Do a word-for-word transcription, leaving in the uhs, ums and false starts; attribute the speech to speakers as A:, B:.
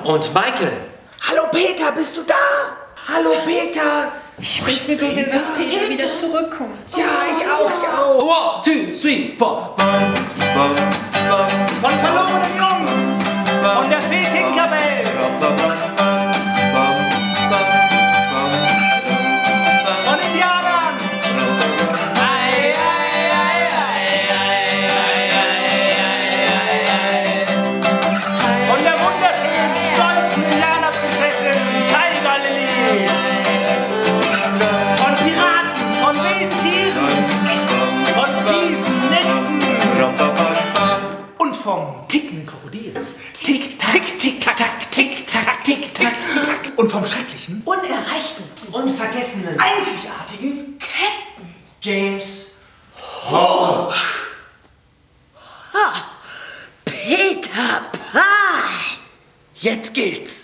A: und Michael.
B: Hallo Peter, bist du da? Hallo Peter.
C: Ich wünsche mir so sehr, dass Peter, Peter wieder zurückkommt.
B: Ja, ich auch, ich auch.
A: One, two, three, four.
D: Von verlorenen Jungs, von der Fee-Tinkerbell, von Indianern, ei, ei, ei, ei, ei, ei, ei, ei, von der wunderschönen, stolzen Indianerprinzessin Tiger Lily, von Piraten, von wilden Tieren, von fiesen Netzen und vom tickenden Krokodil. Tick, tack, tick, tack, tick, tack, tick, tack, tack. Und vom schrecklichen,
E: unerreichten,
A: Unvergessenen,
D: einzigartigen
E: Captain
A: James
D: Hook.
E: Ha, Peter Pan.
B: Jetzt geht's.